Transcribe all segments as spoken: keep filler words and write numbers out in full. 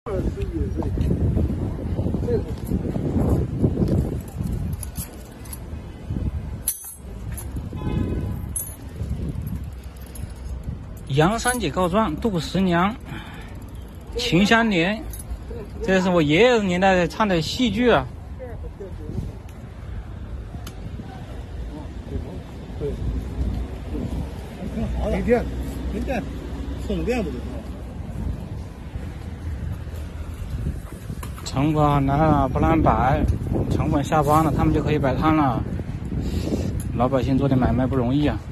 二十几岁，这个。 杨三姐告状，杜十娘，秦香莲，这是我爷爷年代唱的戏剧啊。 对，挺好的，没变，没变，充电不就行了？ 城管来了不让摆，城管下班了，他们就可以摆摊了。老百姓做点买卖不容易啊。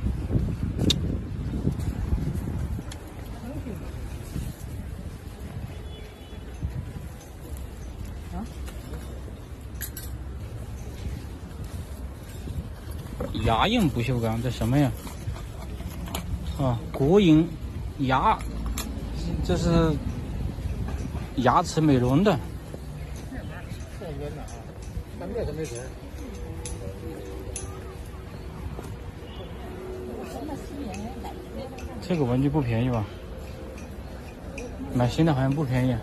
牙印不锈钢，这什么呀？啊，国营牙，这是牙齿美容的。 这温的啊，三百都没准。 这个文具不便宜吧？买新的好像不便宜。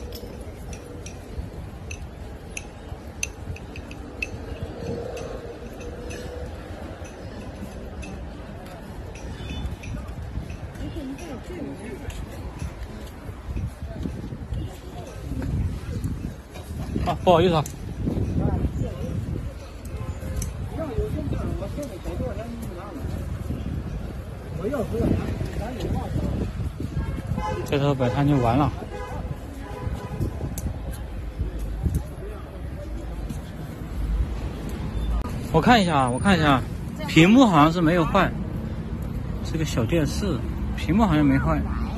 啊，不好意思啊。这时候摆摊就完了。我看一下啊，我看一下，屏幕好像是没有坏。这个小电视屏幕好像没坏，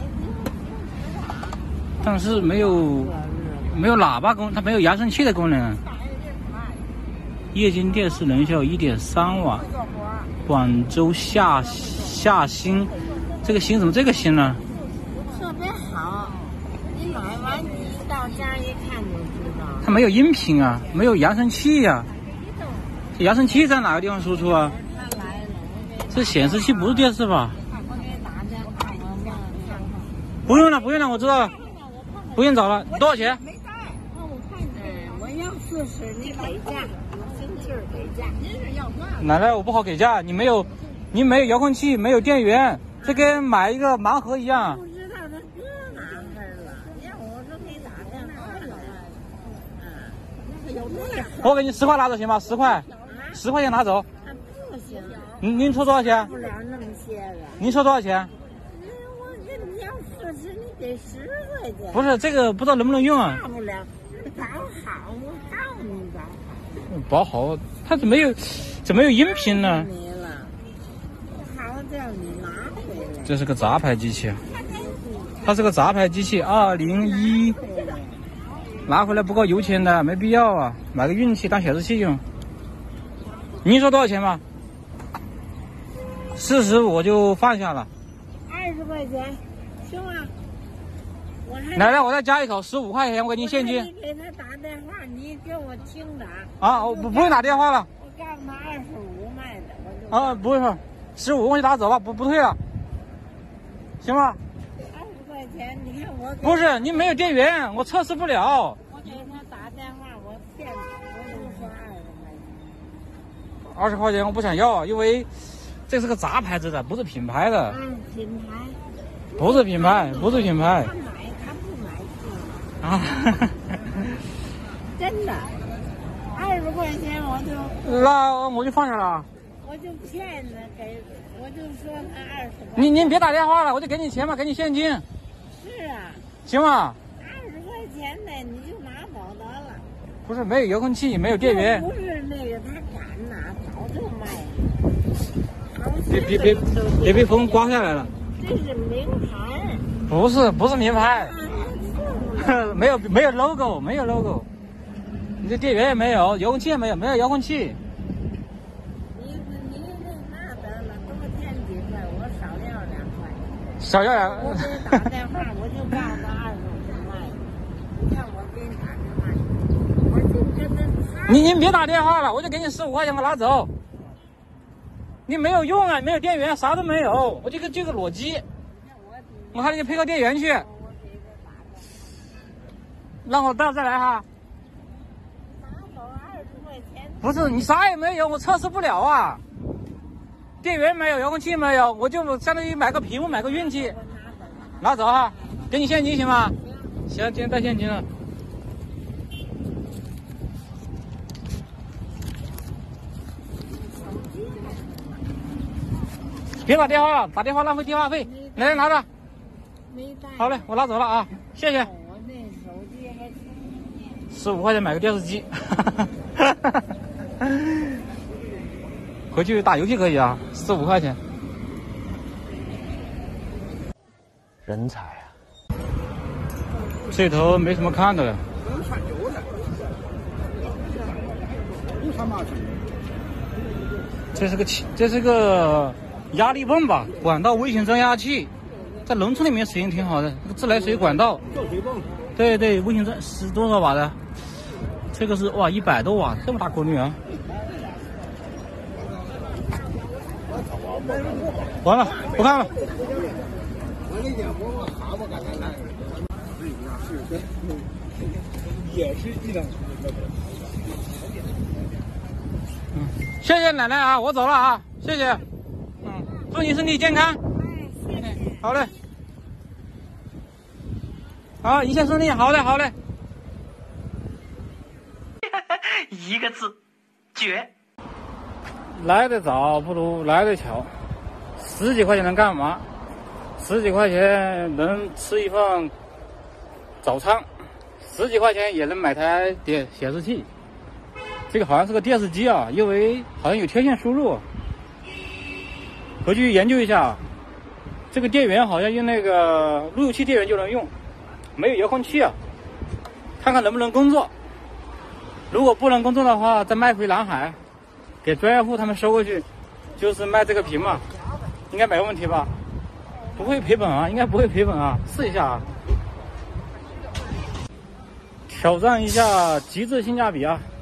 但是没有没有喇叭功，它没有扬声器的功能。液晶电视能效 一点三 瓦，广州夏夏新，这个新怎么这个新呢？ 特别好，你买完你到家一看就知道。 它没有音频啊，没有扬声器呀、啊。这扬声器在哪个地方输出啊？这显示器不是电视吧？不用了，不用了，我知道了，不用找了。多少钱？ 没带，那我看看，我要四十，你给价，生气儿给价。您是要多少？ 奶奶，我不好给价，你没有，你没有遥控器，没有电源，这跟买一个盲盒一样。 不知道这搁哪儿了，要我都给打电话了。嗯，有这样。 我给你十块拿走行吗？十块，十块钱拿走。 那不行。 您您说多少钱？ 不了那么些个。 您说多少钱？ 我跟你要四十，你给十块钱。 不是这个，不知道能不能用啊？ 大不了，保好，我告诉你保好。 保好，它怎么没有，怎么没有音频呢？ 你了，好叫你拿回来。 这是个杂牌机器，它是个杂牌机器，二零一，拿回来不够油钱的，没必要啊，买个运气当显示器用。您说多少钱吧？四十我就放下了。 二十块钱，行吗？我还奶奶，我再加一口，十五块钱，我给您现金。 你给他打电话，你给我听着啊，我不不用打电话了。 我告诉他二十五卖的，我就啊，不是，十五我就拿走了，不不退了，行吗？ 二十块钱，你看我给不是，您没有电源，我测试不了。 我给他打电话，我骗你，我就说二十块钱。 二十块钱我不想要，因为这是个杂牌子的，不是品牌的。 嗯，品牌。 不是品牌，不是品牌。 他买，他不买。 啊， 真的，二十块钱我就那我就放下了。 我就骗他给，我就说他二十块。 您您别打电话了，我就给你钱吧，给你现金， 是啊， 行吗？ 二十块钱的你就拿走得了。 不是，没有遥控器，没有电源。 不是那个他敢拿，早就卖了。 别别别别被风刮下来了。 这是名牌。 不是不是名牌， 啊、 没有没有 logo， 没有 logo。你这电源也没有，遥控器也没有，没有遥控器。 你你那那得了，多添几块，我少要两块。 少要两。 我给他打电话，我就告诉他二十五卖。你看我给你打电话，我就跟他。 您您别打电话了，我就给你十五块钱，我拿走。你没有用啊，没有电源，啥都没有，我就个这个裸机，我还得配个电源去。 然后等下再来哈。不是你啥也没有，我测试不了啊。电源没有，遥控器没有，我就相当于买个屏幕，买个运气。拿走哈，给你现金行吗？行，今天带现金了。别打电话了，打电话浪费电话费。来，拿着。好嘞，我拿走了啊，谢谢。十五块钱买个电视机，回去打游戏可以啊，十五块钱。人才啊！这头没什么看的了。这是个气，这是个压力泵吧？管道微型增压器，在农村里面使用挺好的。这个自来水管道。吊水泵。对对，微型增是多少瓦的？这个是哇，一百多瓦，这么大功率啊！完了，不看了。也是一张。嗯，谢谢奶奶啊，我走了啊，谢谢。嗯，祝你身体健康。哎，好嘞。好，一切顺利，好嘞，好嘞。一个字，绝。来得早不如来得巧，十几块钱能干嘛？十几块钱能吃一份早餐，十几块钱也能买台电显示器。这个好像是个电视机啊，因为好像有天线输入。回去研究一下。这个电源好像用那个路由器电源就能用，没有遥控器啊。看看能不能工作。如果不能工作的话，再卖回南海，给专业户他们收过去，就是卖这个屏嘛，应该没问题吧？不会赔本啊，应该不会赔本啊，试一下啊，挑战一下极致性价比啊！